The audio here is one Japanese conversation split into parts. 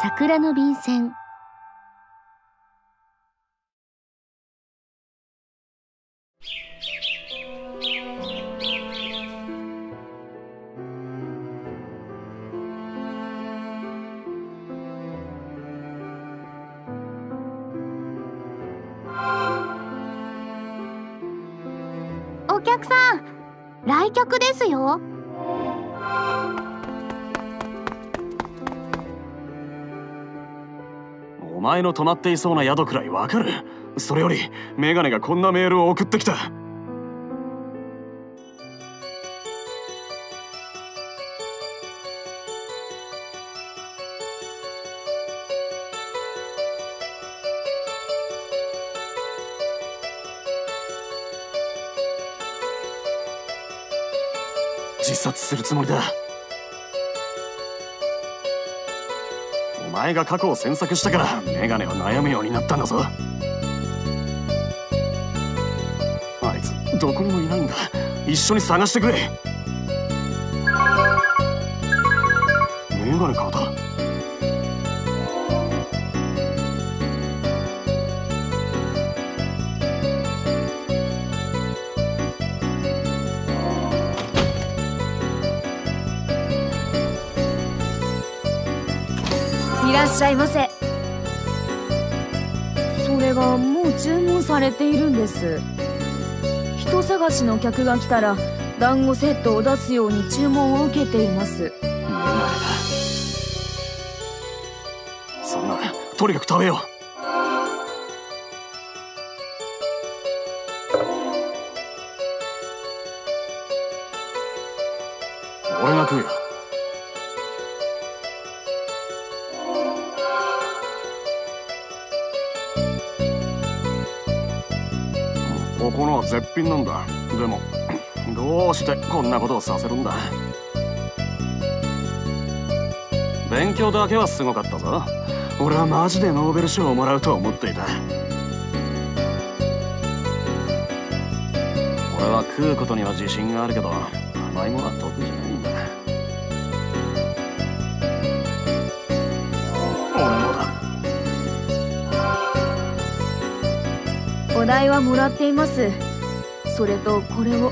桜の便箋。お客さん、来客ですよ。 お前の泊まっていそうな宿くらいわかる。それよりメガネがこんなメールを送ってきた。自殺するつもりだ。お前が過去を詮索したからメガネは悩むようになったんだぞ。あいつどこにもいないんだ。一緒に探してくれ。メガネ買うた。 いらっしゃいませ。それがもう注文されているんです。人探しの客が来たら団子セットを出すように注文を受けています。 そんな、とにかく食べよう。俺が食うよ。ここのは絶品なんだ。でもどうしてこんなことをさせるんだ。勉強だけはすごかったぞ。俺はマジでノーベル賞をもらうと思っていた。俺は食うことには自信があるけど甘いものは得意じゃないんだ。俺もだ。 お代はもらっています。それとこれを。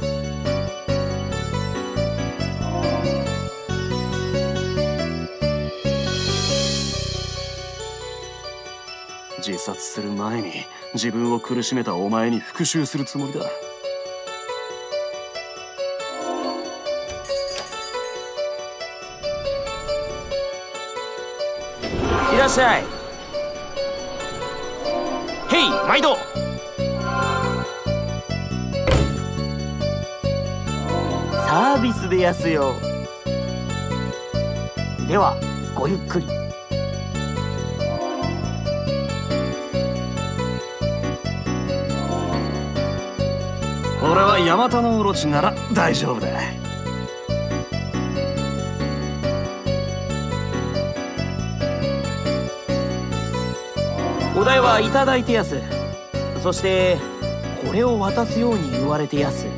自殺する前に自分を苦しめたお前に復讐するつもりだ。 いらっしゃい。へい、毎度。サービスでやすよ。ではごゆっくり。 俺はヤマタノオロチなら大丈夫だ。 お代はいただいてやす。そしてこれを渡すように言われてやす。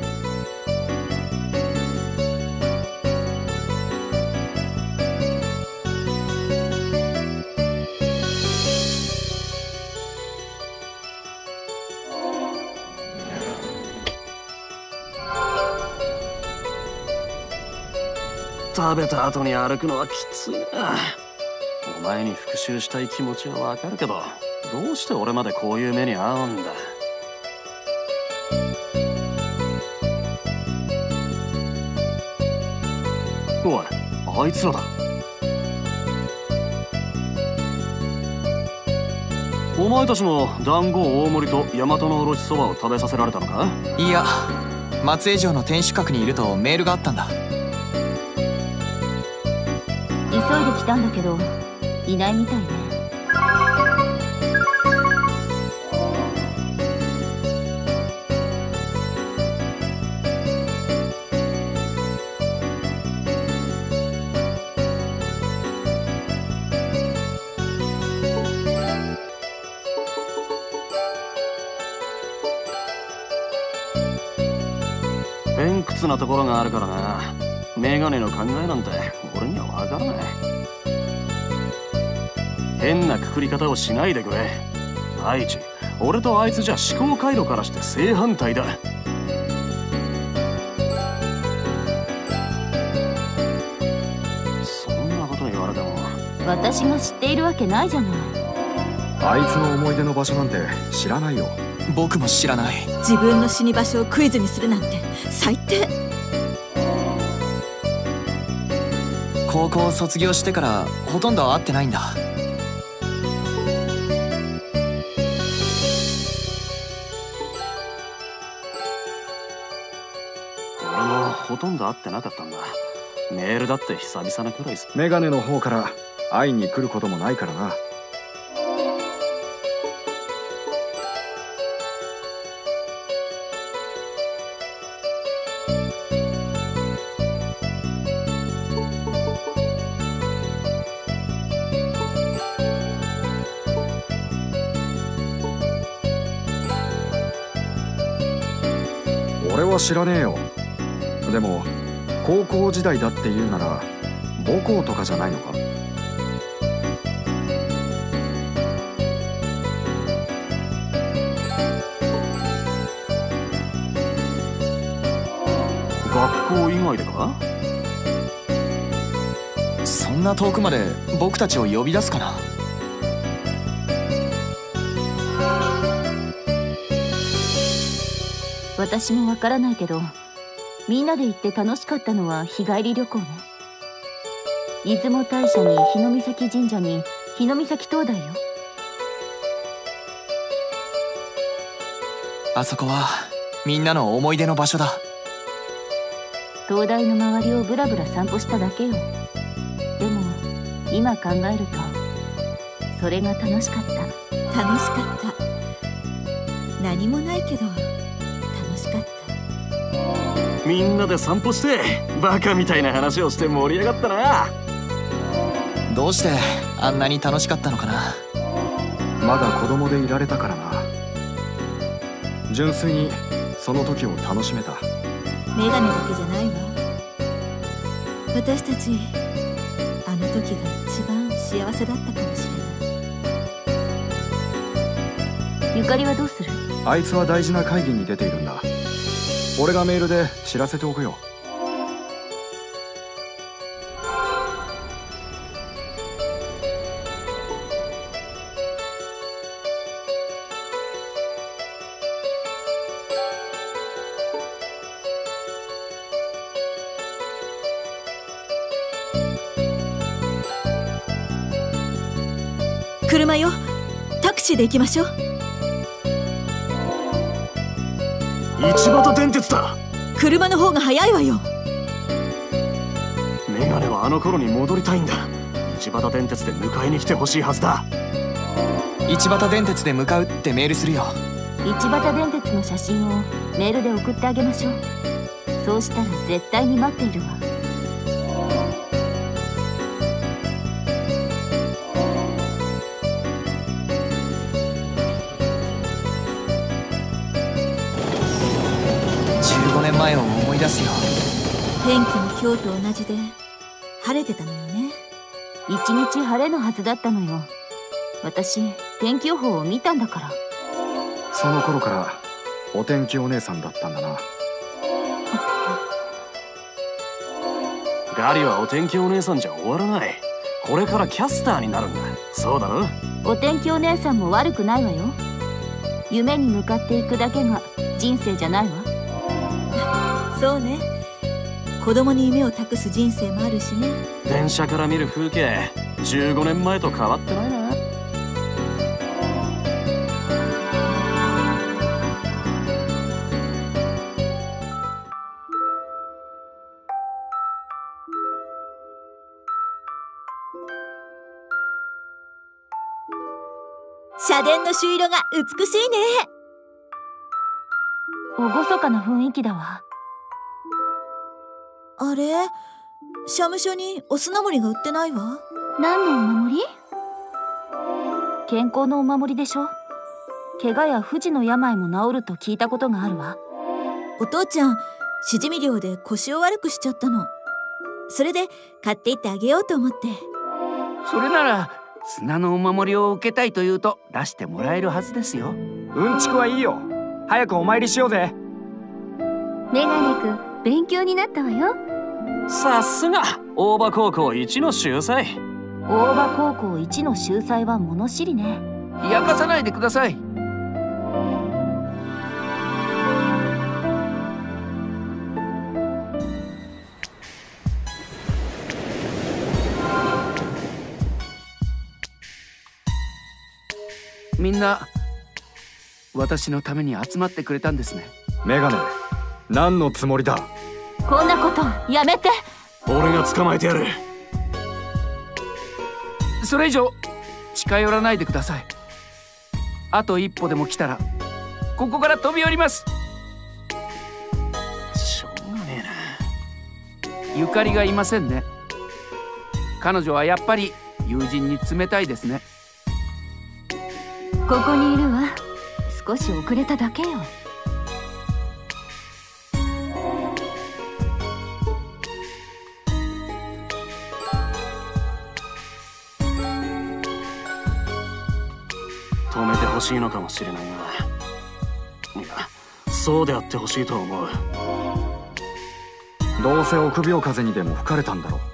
食べた後に歩くのはきついな。お前に復讐したい気持ちはわかるけど、どうして俺までこういう目に遭うんだ。おい、あいつらだ。お前たちも団子大盛りと大和のおろしそばを食べさせられたのか？ いや、松江城の天守閣にいるとメールがあったんだ。 急いで来たんだけどいないみたいね。 偏屈なところがあるからな。メガネの考えなんて俺にはわからない。 変なくくり方をしないでくれ。愛知、俺とあいつじゃ思考回路からして正反対だ。そんなこと言われても。 私が知っているわけないじゃない。 あいつの思い出の場所なんて知らないよ。 僕も知らない。 自分の死に場所をクイズにするなんて最低。 高校を卒業してからほとんど会ってないんだ。 俺もほとんど会ってなかったんだ。メールだって久々なくらいす。 メガネの方から会いに来ることもないからな。俺は知らねえよ。でも高校時代だって言うなら母校とかじゃないのか？ 学校以外でか？ そんな遠くまで僕たちを呼び出すかな。 私もわからないけど、みんなで行って楽しかったのは日帰り旅行ね。出雲大社に日御碕神社に日御碕灯台よ。 あそこはみんなの思い出の場所だ。 灯台の周りをブラブラ散歩しただけよ。でも今考えるとそれが楽しかった。 楽しかった。何もないけど楽しかった。 みんなで散歩してバカみたいな話をして盛り上がったな。 どうしてあんなに楽しかったのかな。 まだ子供でいられたからな。純粋にその時を楽しめた。 メガネだけじゃないわ。私たちあの時が一番幸せだったかもしれない。 ゆかりはどうする？ あいつは大事な会議に出ているんだ。俺がメールで知らせておくよ。 車よ、タクシーで行きましょう。 一畑電鉄だ。 車の方が早いわよ。 メガネはあの頃に戻りたいんだ。一畑電鉄で迎えに来てほしいはずだ。 一畑電鉄で向かうってメールするよ。 一畑電鉄の写真をメールで送ってあげましょう。そうしたら絶対に待っているわ。 15年前を思い出すよ。 天気も今日と同じで晴れてたのよね。 一日晴れのはずだったのよ。私天気予報を見たんだから。 その頃からお天気お姉さんだったんだな。 ガリはお天気お姉さんじゃ終わらない。これからキャスターになるんだ。そうだろ？ お天気お姉さんも悪くないわよ。夢に向かっていくだけが人生じゃないわ。 そうね。子供に夢を託す人生もあるしね。 電車から見る風景15年前と変わってないな。 社殿の朱色が美しいね。 厳かな雰囲気だわ。 あれ、社務所にお砂盛りが売ってないわ。 何のお守り？健康のお守りでしょ。怪我や不治の病も治ると聞いたことがあるわ。 お父ちゃん、しじみ漁で腰を悪くしちゃったの。それで買っていってあげようと思って。 それなら砂のお守りを受けたいというと出してもらえるはずですよ。 うんちくはいいよ。早くお参りしようぜ。 メガネくん、勉強になったわよ。 さすが大場高校一の秀才。 大場高校一の秀才は物知りね。 冷やかさないでください。みんな私のために集まってくれたんですね。 メガネ、何のつもりだ。 こんなことやめて。 俺が捕まえてやる。 それ以上近寄らないでください。あと一歩でも来たらここから飛び降ります。 しょうがねえな。 ゆかりがいませんね。彼女はやっぱり友人に冷たいですね。 ここにいるわ。少し遅れただけよ。 止めてほしいのかもしれないが、いや、そうであってほしいと思う。 どうせ臆病風にでも吹かれたんだろう。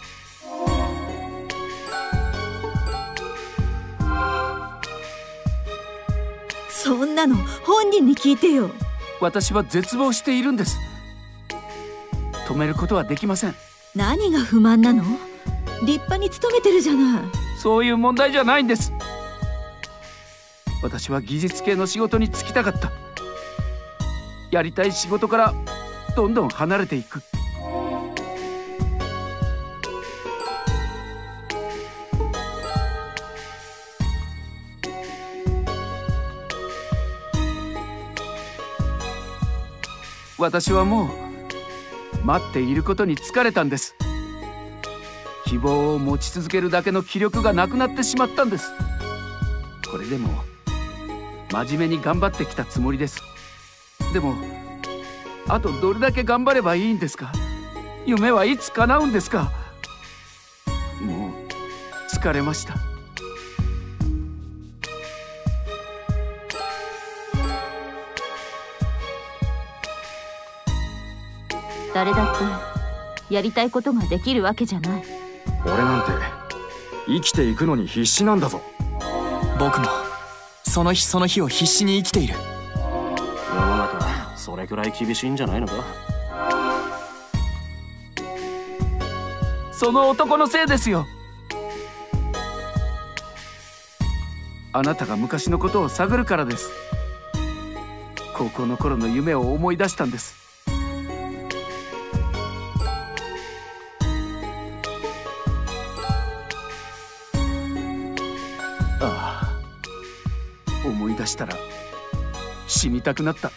そんなの本人に聞いてよ。 私は絶望しているんです。止めることはできません。 何が不満なの？立派に勤めてるじゃない。 そういう問題じゃないんです。私は技術系の仕事に就きたかった。やりたい仕事からどんどん離れていく。私はもう待っていることに疲れたんです。希望を持ち続けるだけの気力がなくなってしまったんです。これでも真面目に頑張ってきたつもりです。でもあとどれだけ頑張ればいいんですか？夢はいつ叶うんですか？もう疲れました。 誰だってやりたいことができるわけじゃない。 俺なんて生きていくのに必死なんだぞ。 僕もその日その日を必死に生きている。 世の中それくらい厳しいんじゃないのか。 その男のせいですよ。あなたが昔のことを探るからです。高校の頃の夢を思い出したんです。ああ、思い出したら死にたくなった。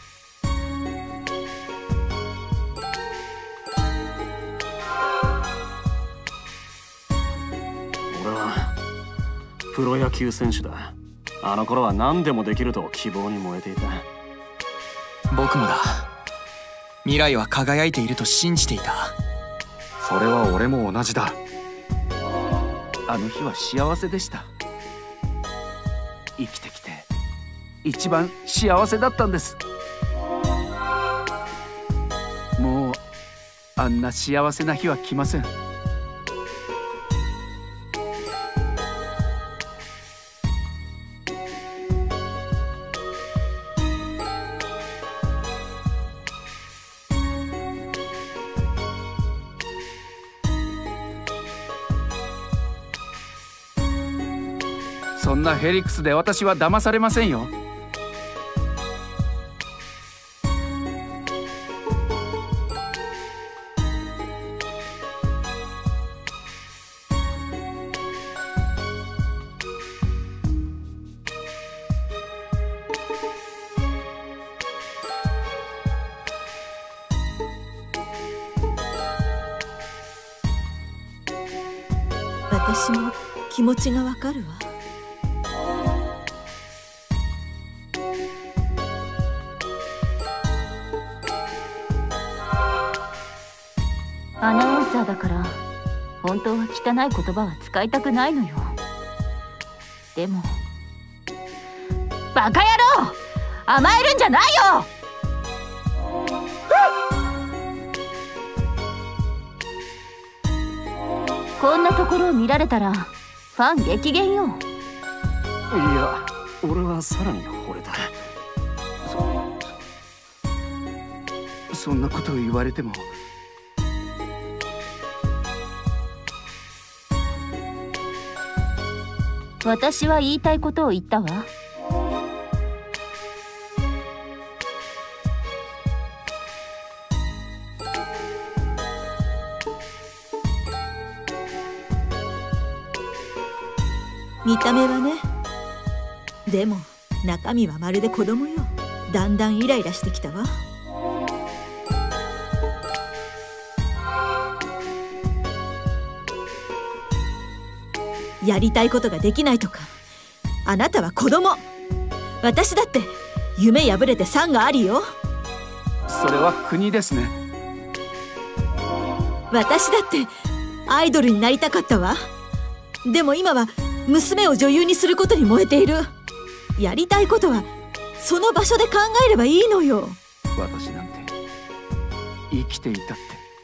俺はプロ野球選手だ。あの頃は何でもできると希望に燃えていた。 僕もだ。未来は輝いていると信じていた。 それは俺も同じだ。 あの日は幸せでした。生きてきて一番幸せだったんです。もうあんな幸せな日は来ません。そんなヘリクスで私は騙されませんよ。 私も気持ちがわかるわ。 アナウンサーだから本当は汚い言葉は使いたくないのよ。 でもバカ野郎、甘えるんじゃないよ。こんなところを見られたらファン激減よ。 いや、俺はさらに惚れた。 そんなことを言われても。 私は言いたいことを言ったわ。 見た目はね。でも中身はまるで子供よ。だんだんイライラしてきたわ。やりたいことができないとか。あなたは子供。私だって夢破れて産がありよ。 それは国ですね。 私だってアイドルになりたかったわ。でも今は娘を女優にすることに燃えている。やりたいことはその場所で考えればいいのよ。 私なんて生きていたって。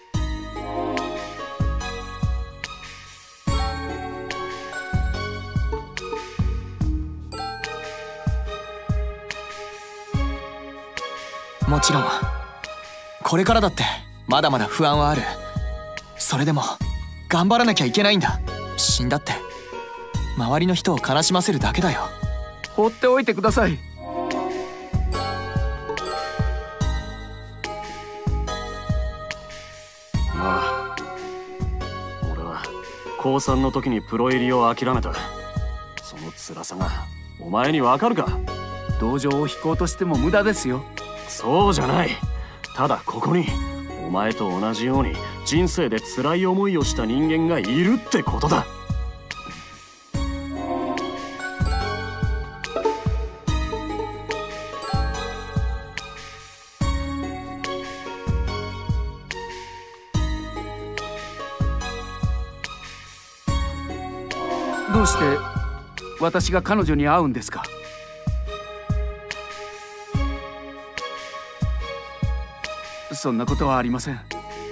もちろんこれからだってまだまだ不安はある。それでも頑張らなきゃいけないんだ。死んだって周りの人を悲しませるだけだよ。 放っておいてください。 まあ、俺は高3の時にプロ入りを諦めた。その辛さがお前にわかるか？ 同情を引こうとしても無駄ですよ。 そうじゃない。ただここにお前と同じように人生で辛い思いをした人間がいるってことだ。 どうして私が彼女に会うんですか？そんなことはありません。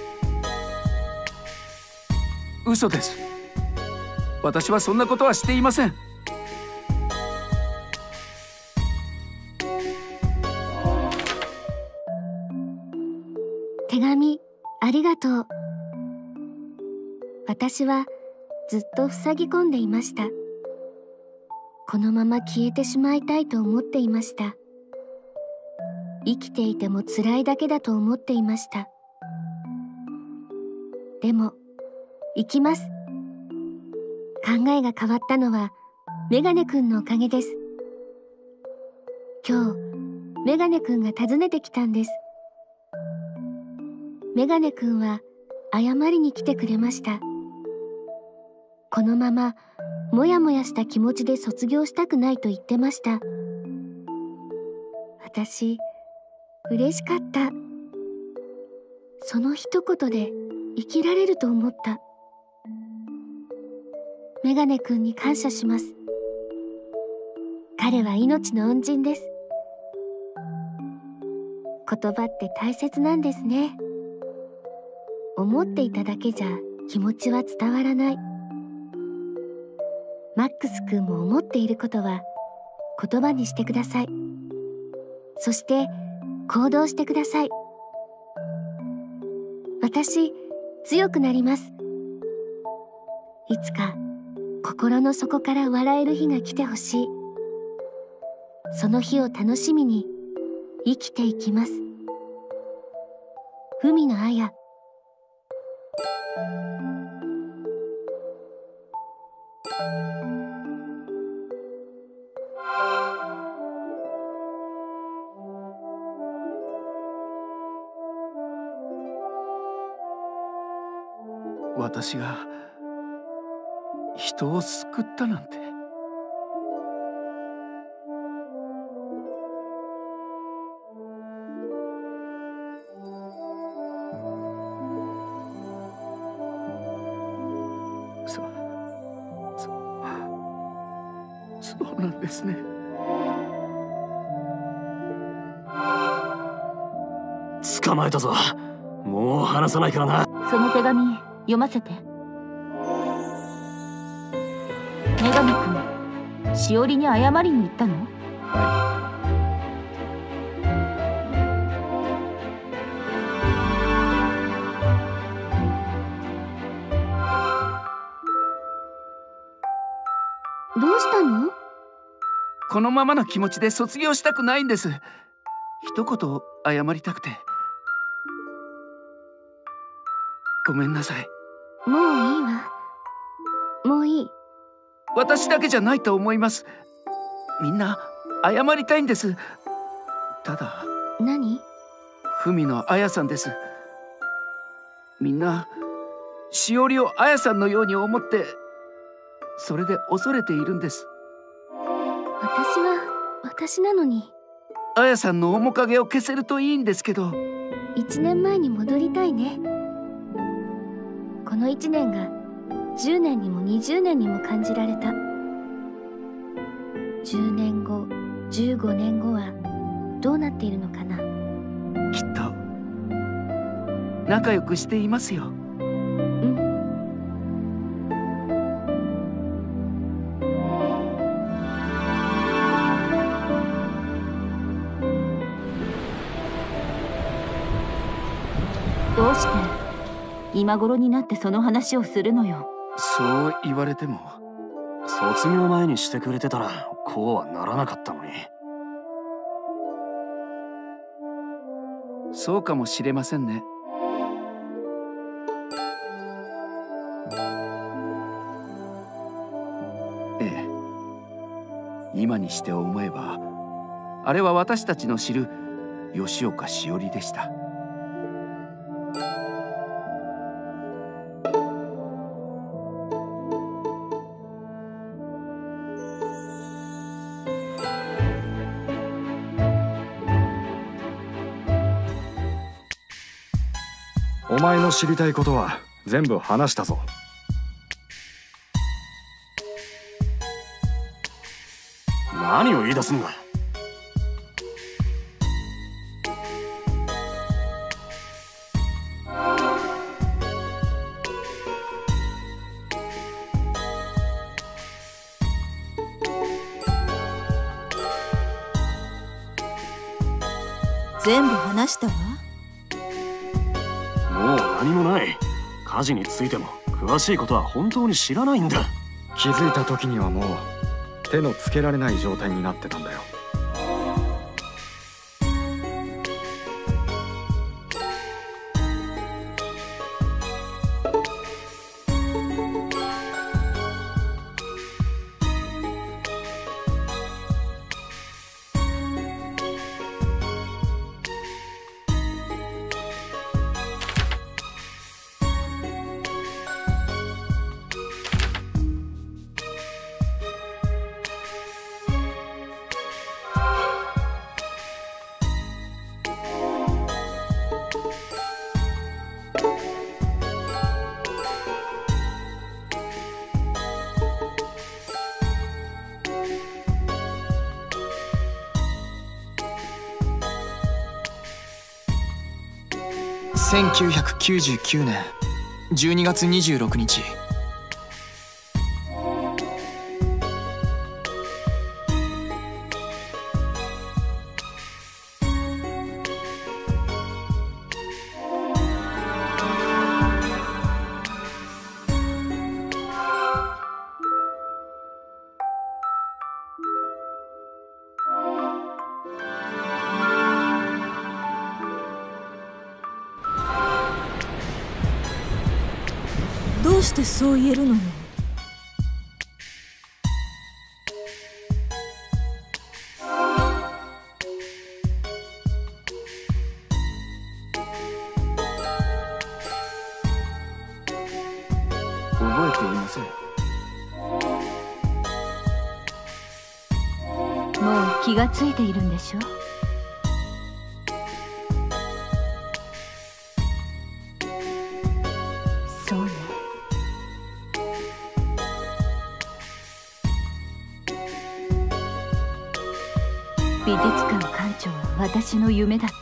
嘘です。私はそんなことはしていません。 手紙ありがとう。私はずっと塞ぎ込んでいました。このまま消えてしまいたいと思っていました。生きていても辛いだけだと思っていました。でも生きます。考えが変わったのはメガネくんのおかげです。今日メガネくんが訪ねてきたんです。メガネくんは謝りに来てくれました。このままもやもやした気持ちで卒業したくないと言ってました。私嬉しかった。その一言で生きられると思った。メガネくんに感謝します。彼は命の恩人です。言葉って大切なんですね。思っていただけじゃ気持ちは伝わらない。マックスくんも思っていることは言葉にしてください。そして行動してください。私、強くなります。いつか心の底から笑える日が来てほしい。その日を楽しみに生きていきます。文野彩。 私が人を救ったなんて。そそうなんですね。 捕まえたぞ。もう離さないからな。 その手紙読ませて。女神くん、しおりに謝りに行ったの？ どうしたの？ このままの気持ちで卒業したくないんです。一言謝りたくて。ごめんなさい。 もういいわ。もういい。 私だけじゃないと思います。みんな謝りたいんです。ただ。 何？ 文のあやさんです。みんなしおりをあやさんのように思って、それで恐れているんです。 私は私なのに。 あやさんの面影を消せるといいんですけど。 1年前に戻りたいね。この1年が10年にも20年にも感じられた。10年後15年後はどうなっているのかな。 きっと仲良くしていますよ。 どうして今頃になってその話をするのよ。 そう言われても。 卒業前にしてくれてたらこうはならなかったのに。 そうかもしれませんね。ええ、今にして思えばあれは私たちの知る吉岡しおりでした。 お前の知りたいことは全部話したぞ。 何を言い出すんだ。 全部話したわ。 もう何もない。火事についても詳しいことは本当に知らないんだ。 気づいた時にはもう手のつけられない状態になってたんだよ。 1999年12月26日。 どうしてそう言えるのよ。 覚えていません。 もう気がついているんでしょ。そうね。 美術館館長は私の夢だった。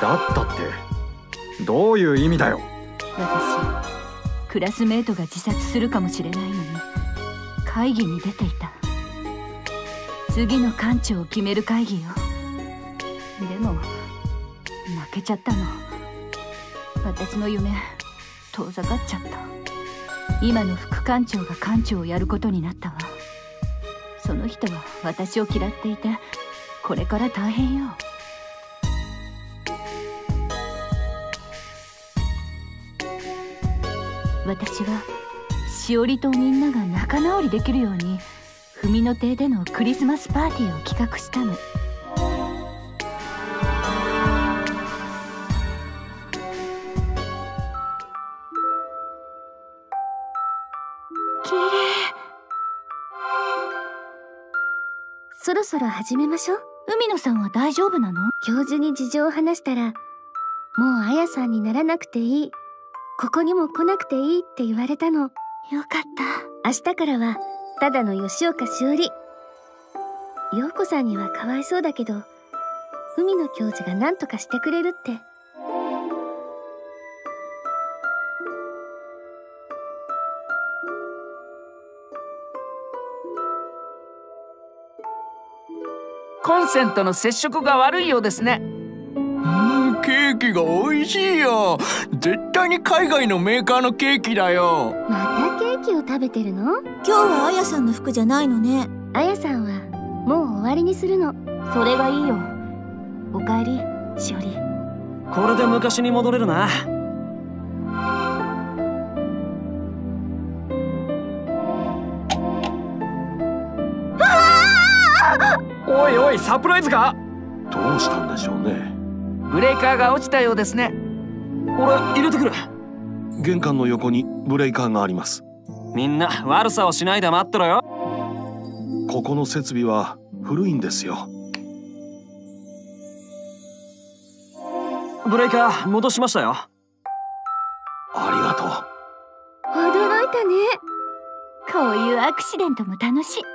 だったってどういう意味だよ。 私クラスメートが自殺するかもしれないのに会議に出ていた。次の館長を決める会議よ。でも負けちゃったの。私の夢遠ざかっちゃった。今の副館長が館長をやることになったわ。その人は私を嫌っていてこれから大変よ。私はしおりとみんなが仲直りできるように文の亭でのクリスマスパーティーを企画したの。 そろそろ始めましょう。 海野さんは大丈夫なの？ 教授に事情を話したら、もうあやさんにならなくていい、ここにも来なくていいって言われたの。 よかった。 明日からはただの吉岡しおり。陽子さんにはかわいそうだけど、海野教授が何とかしてくれるって。 コンセントの接触が悪いようですね。 ケーキが美味しいよ。絶対に海外のメーカーのケーキだよ。 またケーキを食べてるの？ 今日はあやさんの服じゃないのね。 あやさんはもう終わりにするの。 それがいいよ。おかえりしおり。 これで昔に戻れるな。 おいおい、サプライズか？ どうしたんでしょうね。 ブレーカーが落ちたようですね。 俺入れてくる。 玄関の横にブレーカーがあります。 みんな悪さをしないで待ってろよ。 ここの設備は古いんですよ。 ブレーカー戻しましたよ。 ありがとう。 驚いたね。 こういうアクシデントも楽しい。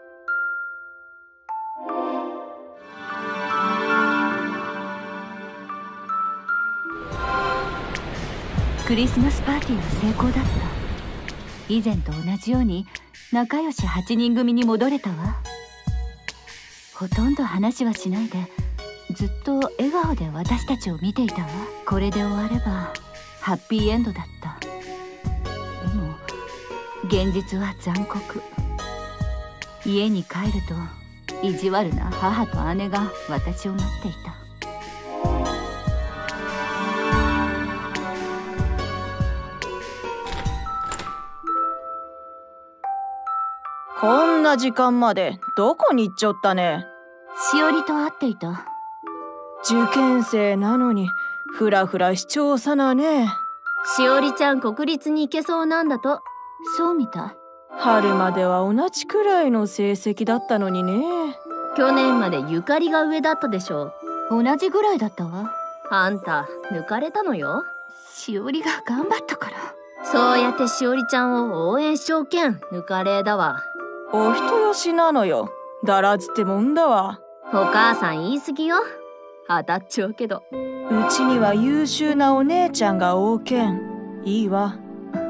クリスマスパーティーは成功だった。以前と同じように仲良し8人組に戻れたわ。ほとんど話はしないでずっと笑顔で私たちを見ていたわ。これで終わればハッピーエンドだった。でも現実は残酷。家に帰ると意地悪な母と姉が私を待っていた。 こんな時間までどこに行っちゃったね。 しおりと会っていた。 受験生なのにフラフラしちょうさなね。 しおりちゃん国立に行けそうなんだと。 そうみたい。 春までは同じくらいの成績だったのにね。 去年までゆかりが上だったでしょ。 同じぐらいだったわ。 あんた抜かれたのよ。 しおりが頑張ったから。 そうやってしおりちゃんを応援しょうけん抜かれだわ。 お人よしなのよ。だらずってもんだわ。 お母さん言い過ぎよ。当たっちゃうけど。 うちには優秀なお姉ちゃんが多けん。いいわ。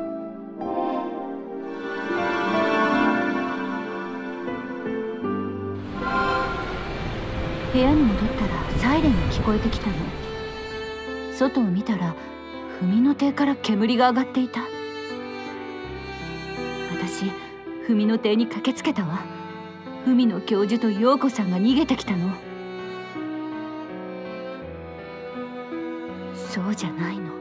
部屋に戻ったらサイレンが聞こえてきたの。外を見たら文の亭から煙が上がっていた。私文の亭に駆けつけたわ。文野教授と陽子さんが逃げてきたの。そうじゃないの。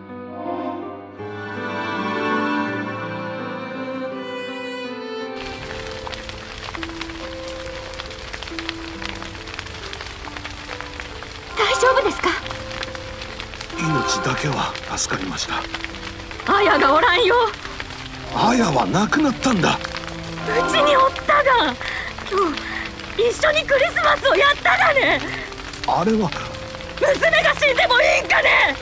大丈夫ですか？ 命だけは助かりました。 あやがおらんよ。 あやは亡くなったんだ。 うちにおったが。今日一緒にクリスマスをやったがね。 あれは娘が死んでもいいんかね。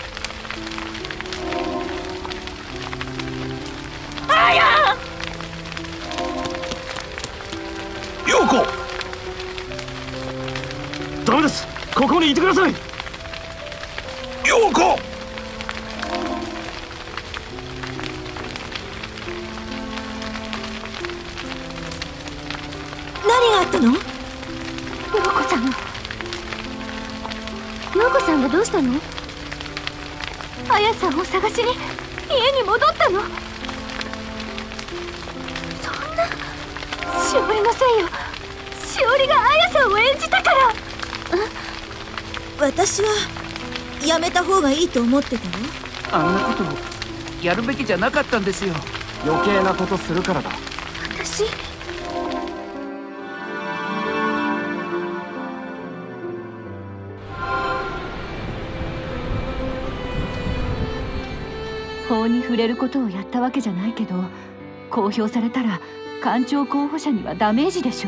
あや。 陽子。 です。ここにいてください。 陽子。 何があったの？ 陽子さん。陽子さんがどうしたの？ あやさんを探しに家に戻ったの。そんな、しおりのせいよ。しおりがあやさんを演じたから。 私はやめた方がいいと思ってたよ。 あんなことやるべきじゃなかったんですよ。 余計なことするからだ。 私、法に触れることをやったわけじゃないけど、公表されたら官庁候補者にはダメージでしょ。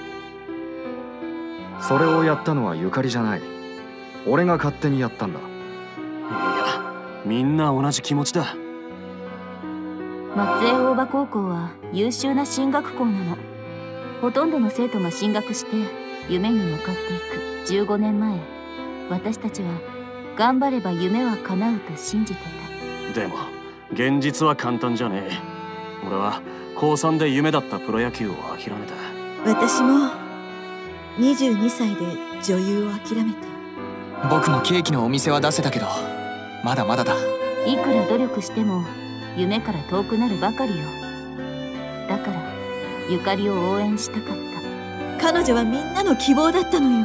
それをやったのはゆかりじゃない。俺が勝手にやったんだ。 いや、みんな同じ気持ちだ。 松江大場高校は優秀な進学校なの。ほとんどの生徒が進学して夢に向かっていく。15年前、私たちは頑張れば夢は叶うと信じてた。 でも現実は簡単じゃねえ。俺は高3で夢だったプロ野球を諦めた。 私も22歳で女優を諦めた。 僕もケーキのお店は出せたけど、まだまだだ。 いくら努力しても夢から遠くなるばかりよ。だからゆかりを応援したかった。 彼女はみんなの希望だったのよ。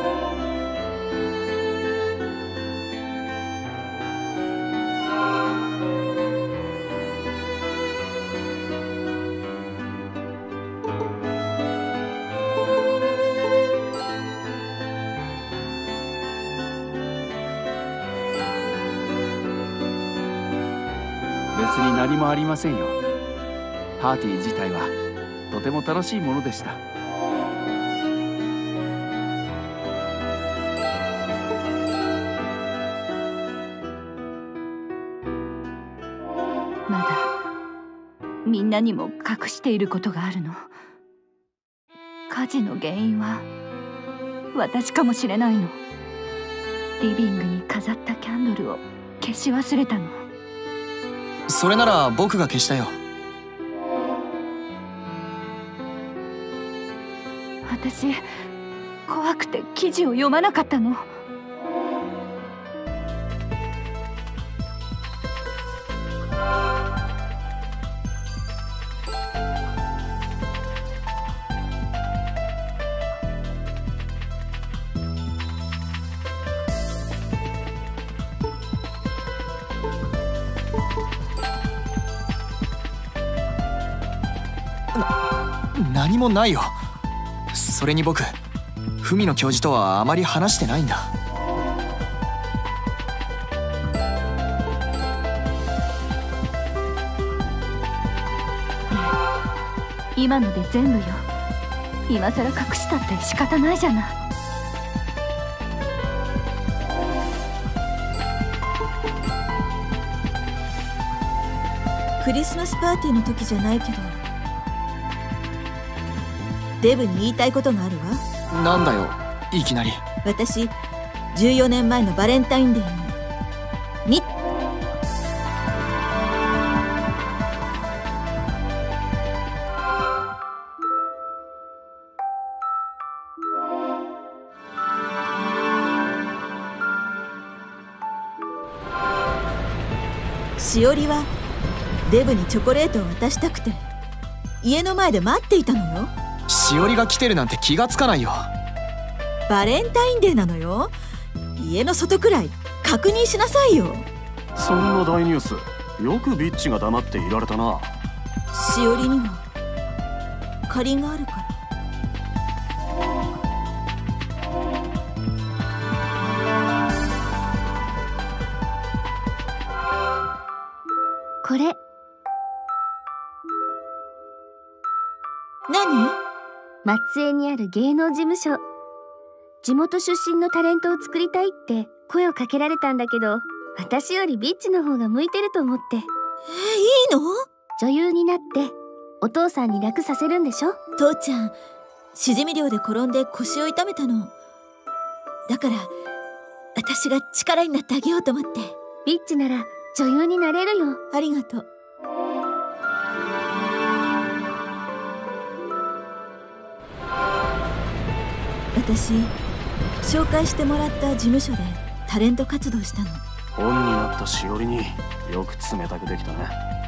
別に何もありませんよ。パーティー自体はとても楽しいものでした。 まだみんなにも隠していることがあるの。火事の原因は私かもしれないの。リビングに飾ったキャンドルを消し忘れたの。 それなら僕が消したよ。 私、怖くて記事を読まなかったの。 何もないよ。それに僕、文野教授とはあまり話してないんだ。 今ので全部よ。今さら隠したって仕方ないじゃない。 クリスマスパーティーの時じゃないけど、デブに言いたいことがあるわ。 なんだよ、いきなり。 私、14年前のバレンタインデーにしおりはデブにチョコレートを渡したくて家の前で待っていたのよ。 しおりが来てるなんて気がつかないよ。 バレンタインデーなのよ。家の外くらい確認しなさいよ。 そんな大ニュース、よくビッチが黙っていられたな。 しおりには借りがあるから。 これ。 何？ 松江にある芸能事務所。地元出身のタレントを作りたいって声をかけられたんだけど、私よりビッチの方が向いてると思って。 いいの？ 女優になってお父さんに楽させるんでしょ？ 父ちゃん、しじみ漁で転んで腰を痛めたの。 だから私が力になってあげようと思って。 ビッチなら女優になれるよ。 ありがとう。私、紹介してもらった事務所でタレント活動したの。 本になったしおりによく冷たくできたね。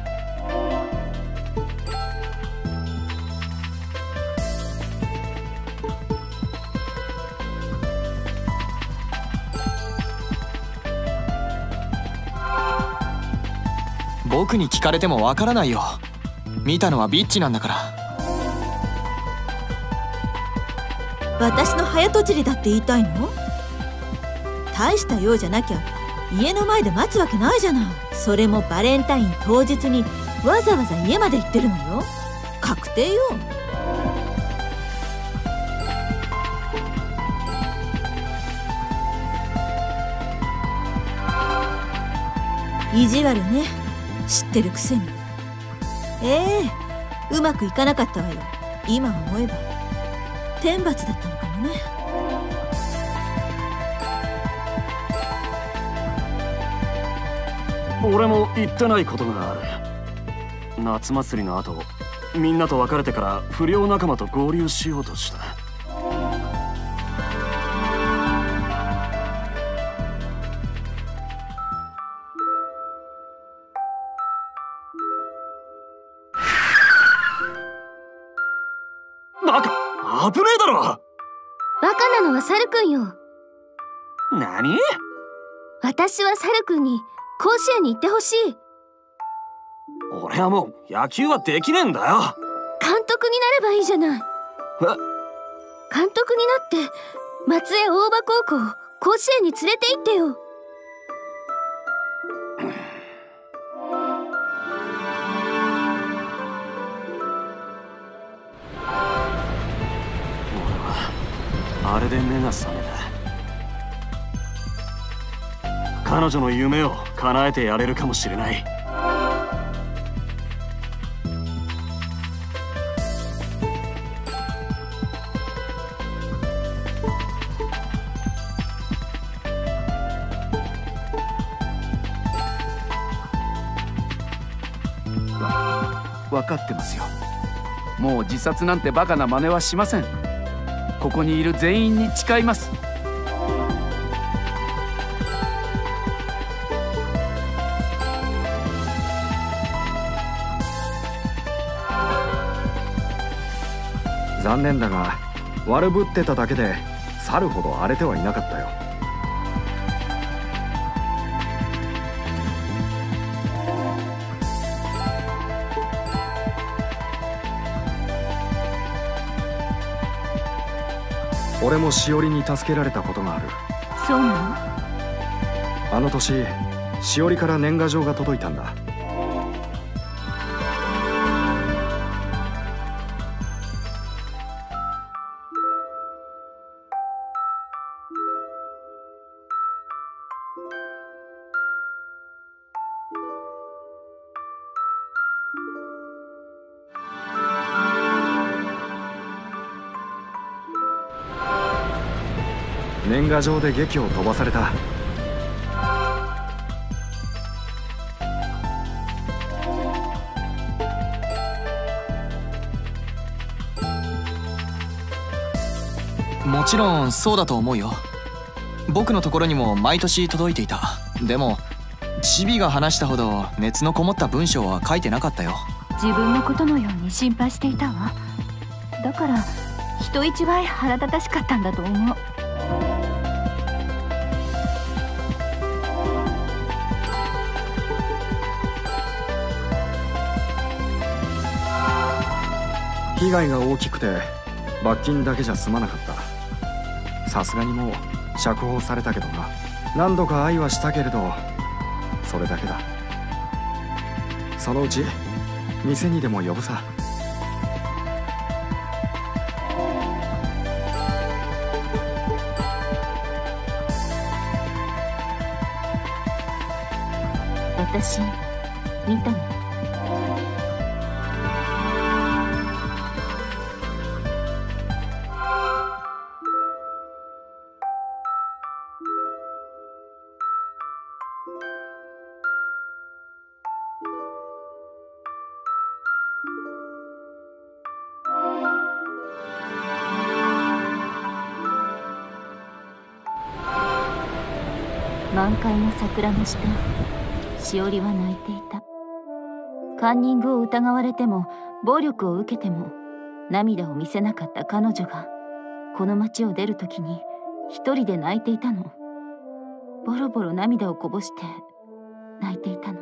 僕に聞かれてもわからないよ。見たのはビッチなんだから。 私の早とちりだって言いたいの？大した用じゃなきゃ家の前で待つわけないじゃない。それもバレンタイン当日にわざわざ家まで行ってるのよ。確定よ。意地悪ね、知ってるくせに。うまくいかなかったわよ。今思えば天罰だったのかもね。 俺も言ってないことがある。夏祭りの後、みんなと別れてから不良仲間と合流しようとした。バカ、危ねえだろ。 バカなのはサルくんよ。 何？ 私はサルくんに甲子園に行ってほしい。 俺はもう野球はできねえんだよ。 監督になればいいじゃない。監督になって松江大場高校を甲子園に連れて行ってよ。 あれで目が覚めた。彼女の夢を叶えてやれるかもしれない。 分かってますよ。もう自殺なんてバカな真似はしません。ここにいる全員に誓います。 残念だが悪ぶってただけで去るほど荒れてはいなかったよ。俺もしおりに助けられたことがある。 そうなの？ あの年しおりから年賀状が届いたんだ。年賀状で劇を飛ばされた。 もちろんそうだと思うよ。僕のところにも毎年届いていた。でもチビが話したほど熱のこもった文章は書いてなかったよ。 自分のことのように心配していたわ。だから人一倍腹立たしかったんだと思う。 被害が大きくて罰金だけじゃ済まなかった。さすがにもう釈放されたけどな。何度か愛はしたけれどそれだけだ。そのうち店にでも呼ぶさ。 私見たの。 満開の桜の下、しおりは泣いていた。カンニングを疑われても暴力を受けても涙を見せなかった彼女がこの町を出るときに一人で泣いていたの。ボロボロ涙をこぼして泣いていたの。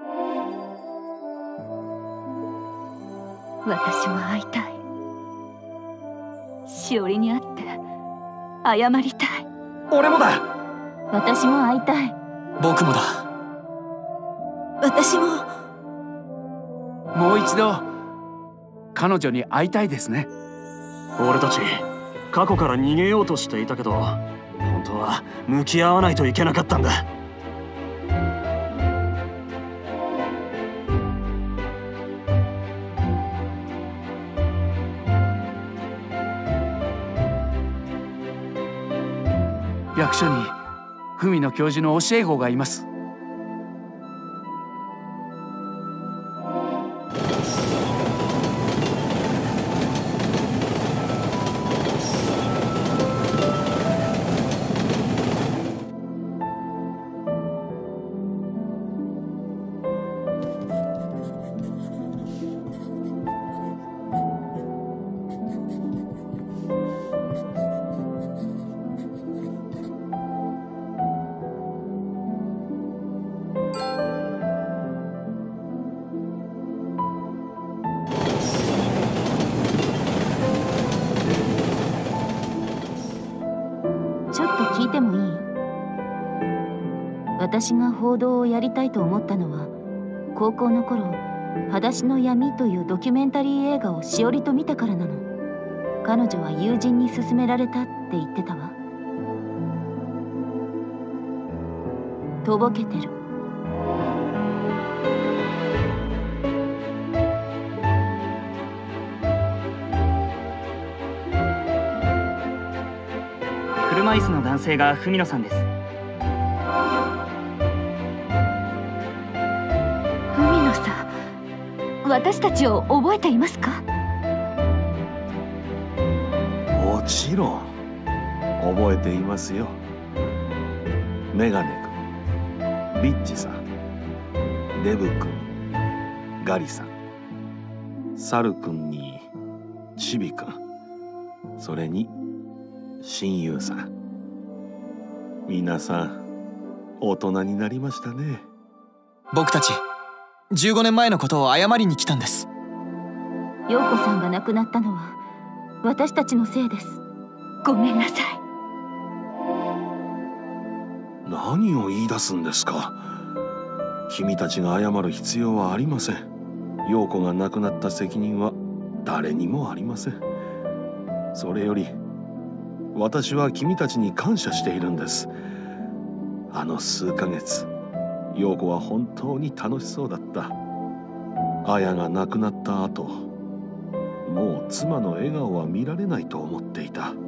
私も会いたい。しおりに会って謝りたい。 俺もだ。 私も会いたい。 僕もだ。 私も。 もう一度彼女に会いたいですね。 俺たち過去から逃げようとしていたけど、本当は向き合わないといけなかったんだ。 役所に文野教授の教え子がいます。 聞いてもいい？私が報道をやりたいと思ったのは、高校の頃「裸足の闇」というドキュメンタリー映画をしおりと見たからなの。彼女は友人に勧められたって言ってたわ。とぼけてる。 車椅子の男性が文野さんです。 文野さん、私たちを覚えていますか？ もちろん覚えていますよ。メガネ君、ビッチさん、デブ君、ガリさん、サル君にチビ君、それに親友さん。皆さん大人になりましたね。 僕たち15年前のことを謝りに来たんです。 陽子さんが亡くなったのは私たちのせいです。ごめんなさい。 何を言い出すんですか。君たちが謝る必要はありません。陽子が亡くなった責任は誰にもありません。それより私は君たちに感謝しているんです。あの数ヶ月、陽子は本当に楽しそうだった。綾が亡くなった後、もう妻の笑顔は見られないと思っていた。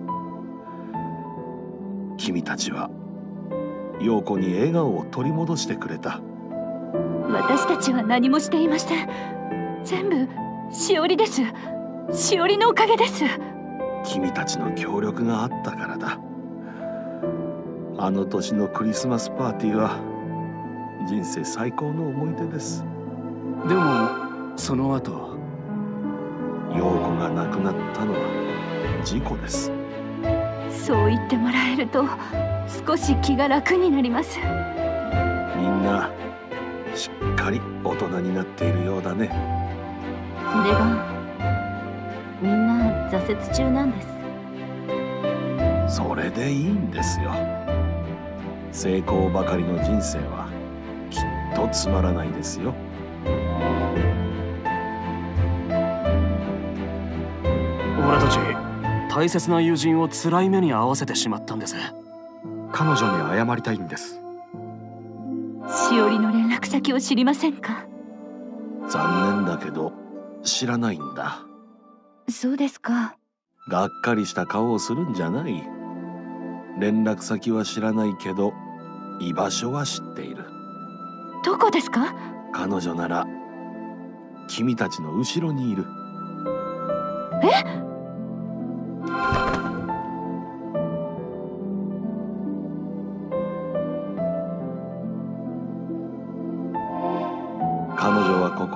君たちは陽子に笑顔を取り戻してくれた。 私たちは何もしていません。全部しおりです。しおりのおかげです。 君たちの協力があったからだ。あの年のクリスマスパーティーは人生最高の思い出です。 でもその後、 陽子が亡くなったのは事故です。 そう言ってもらえると少し気が楽になります。 みんなしっかり大人になっているようだね。 それがみんな挫折中なんです。 それでいいんですよ。成功ばかりの人生はきっとつまらないですよ。 俺たち大切な友人を辛い目に遭わせてしまったんです。 彼女に謝りたいんです。 しおりの連絡先を知りませんか？ 残念だけど知らないんだ。 そうですか。 がっかりした顔をするんじゃない。連絡先は知らないけど居場所は知っている。 どこですか？ 彼女なら君たちの後ろにいる。 え？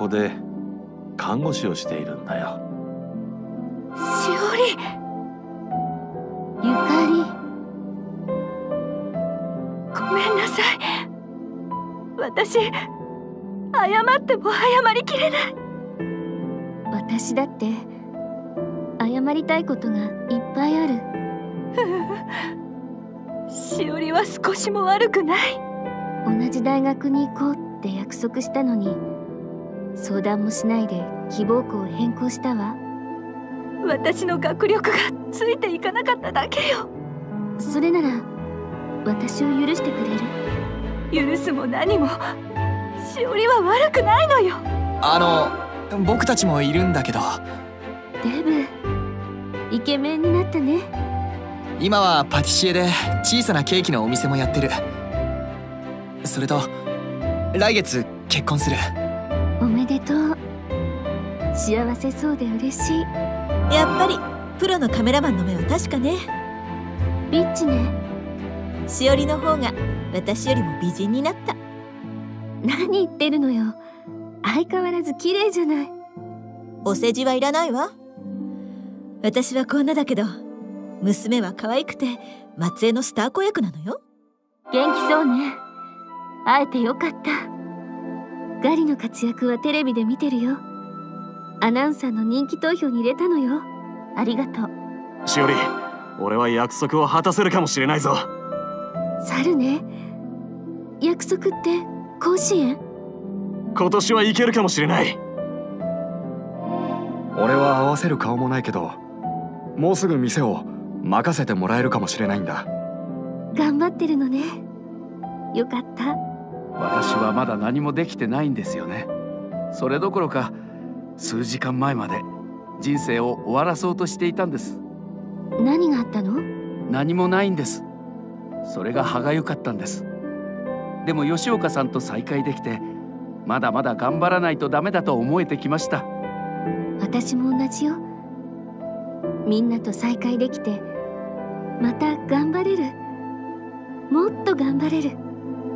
こで看護師をしているんだよ。 しおり、ゆかり、ごめんなさい。私、謝っても謝りきれない。 私だって謝りたいことがいっぱいある。 しおりは少しも悪くない。 同じ大学に行こうって約束したのに、相談もしないで希望校を変更したわ。 私の学力がついていかなかっただけよ。 それなら私を許してくれる？ 許すも何もしおりは悪くないのよ。 僕たちもいるんだけど。 デブ、イケメンになったね。 今はパティシエで小さなケーキのお店もやってる。それと来月結婚する。 おめでとう。幸せそうで嬉しい。 やっぱりプロのカメラマンの目は確かね。 リッチね。 しおりの方が私よりも美人になった。 何言ってるのよ。相変わらず綺麗じゃない。 お世辞はいらないわ。私はこんなだけど、娘は可愛くて松江のスター子役なのよ。 元気そうね。会えてよかった。ガリの活躍はテレビで見てるよ。アナウンサーの人気投票に入れたのよ。ありがとう。 しおり、俺は約束を果たせるかもしれないぞ。 猿ね。約束って甲子園？ 今年はいけるかもしれない。 俺は合わせる顔もないけど、もうすぐ店を任せてもらえるかもしれないんだ。 頑張ってるのね。よかった。 私はまだ何もできてないんですよね。それどころか数時間前まで人生を終わらそうとしていたんです。 何があったの？ 何もないんです。それが歯がゆかったんです。でも吉岡さんと再会できて、まだまだ頑張らないとダメだと思えてきました。 私も同じよ。みんなと再会できて、また頑張れる。もっと頑張れる。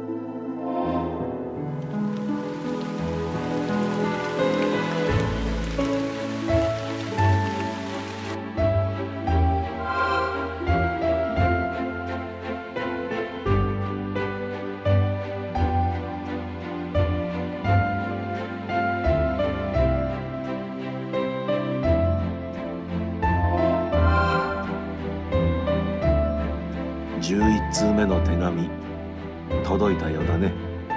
11通目の手紙届いたようだね。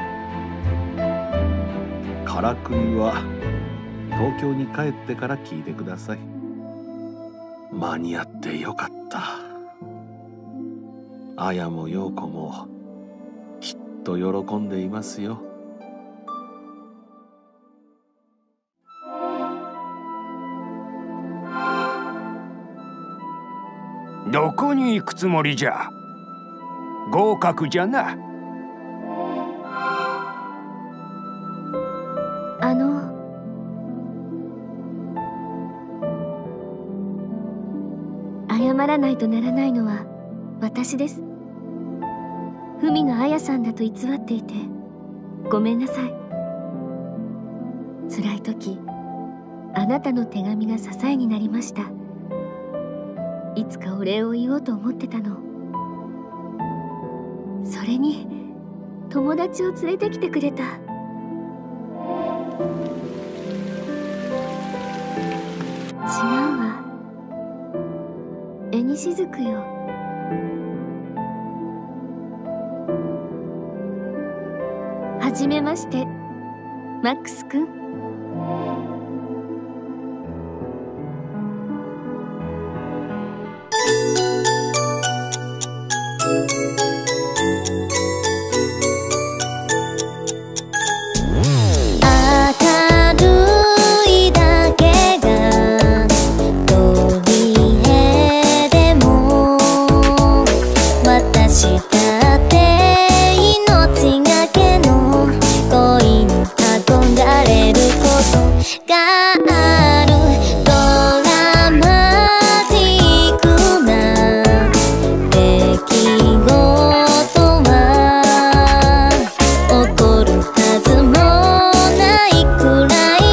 からくりは東京に帰ってから聞いてください。間に合ってよかった。あやも陽子もきっと喜んでいますよ。 どこに行くつもりじゃ？合格じゃな。 謝らないとならないのは私です。文野彩さんだと偽っていてごめんなさい。辛い時、あなたの手紙が支えになりました。いつかお礼を言おうと思ってたの。それに友達を連れてきてくれた。違うわ。紅しずくよ。はじめまして、マックスくん。 起こるはずもないくらい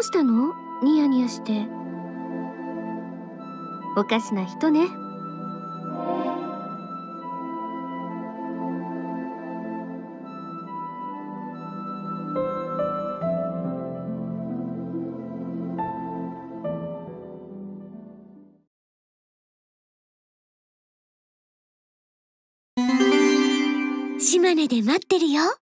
したの？ニヤニヤして。おかしな人ね。 島根で待ってるよ。